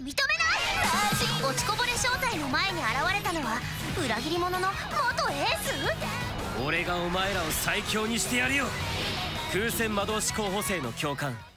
認めない。落ちこぼれ正体の前に現れたのは裏切り者の元エース。 俺がお前らを最強にしてやるよ。風船魔導士候補生の教官